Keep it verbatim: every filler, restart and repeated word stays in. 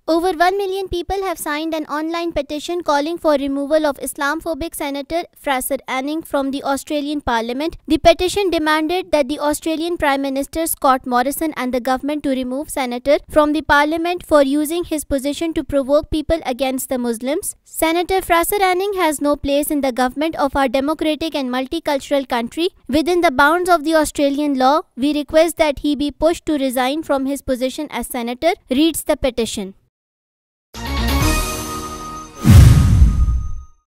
Over one million people have signed an online petition calling for removal of Islam-phobic Senator Fraser Anning from the Australian Parliament. The petition demanded that the Australian Prime Minister Scott Morrison and the government to remove Senator from the Parliament for using his position to provoke people against the Muslims. Senator Fraser Anning has no place in the government of our democratic and multicultural country. Within the bounds of the Australian law, we request that he be pushed to resign from his position as senator, reads the petition.